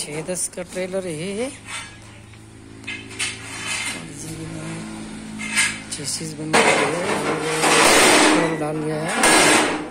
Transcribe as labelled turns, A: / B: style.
A: 610 का ट्रेलर है। चेसिस बन गया है और डाल गया है।